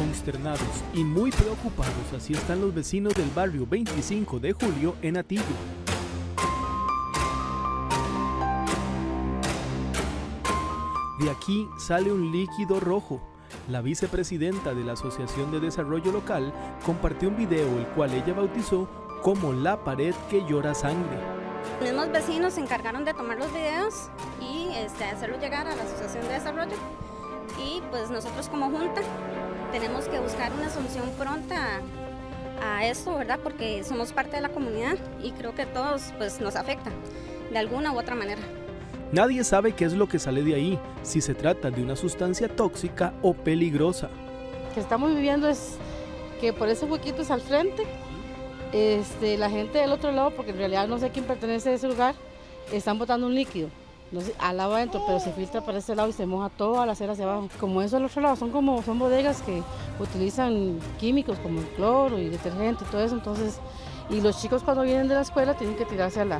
Consternados y muy preocupados, así están los vecinos del barrio 25 de Julio en Atillo. De aquí sale un líquido rojo. La vicepresidenta de la Asociación de Desarrollo Local compartió un video el cual ella bautizó como la pared que llora sangre. Los mismos vecinos se encargaron de tomar los videos y hacerlos llegar a la Asociación de Desarrollo, y pues nosotros como junta tenemos que buscar una solución pronta a esto, ¿verdad? Porque somos parte de la comunidad y creo que todos pues nos afecta de alguna u otra manera. Nadie sabe qué es lo que sale de ahí, si se trata de una sustancia tóxica o peligrosa. Lo que estamos viviendo es que por ese huequito es al frente, la gente del otro lado, porque en realidad no sé quién pertenece a ese lugar, están botando un líquido, no sé, al lado adentro, pero se filtra para ese lado y se moja toda la acera hacia abajo. Como eso al otro lado, son bodegas que utilizan químicos como el cloro y detergente y todo eso, entonces, y los chicos cuando vienen de la escuela tienen que tirarse a la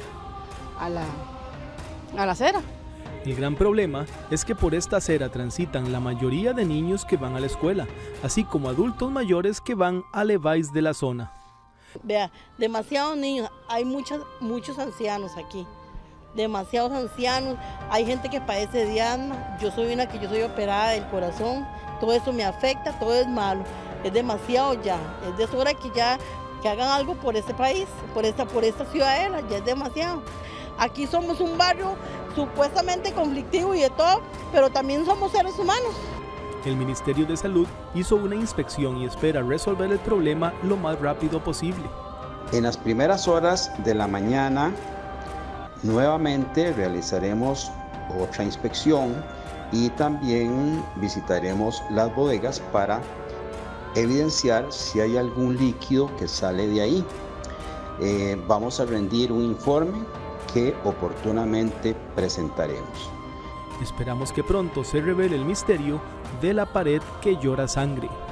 acera. El gran problema es que por esta acera transitan la mayoría de niños que van a la escuela, así como adultos mayores que van a Levi's de la zona. Vea, demasiados niños, hay muchos ancianos aquí, demasiados ancianos, hay gente que padece de asma, yo soy operada del corazón, todo eso me afecta, todo es malo, es demasiado ya, es de hora que hagan algo por este país, por esta ciudadela, ya es demasiado. Aquí somos un barrio supuestamente conflictivo y de todo, pero también somos seres humanos. El Ministerio de Salud hizo una inspección y espera resolver el problema lo más rápido posible. En las primeras horas de la mañana, nuevamente realizaremos otra inspección y también visitaremos las bodegas para evidenciar si hay algún líquido que sale de ahí. Vamos a rendir un informe que oportunamente presentaremos. Esperamos que pronto se revele el misterio de la pared que llora sangre.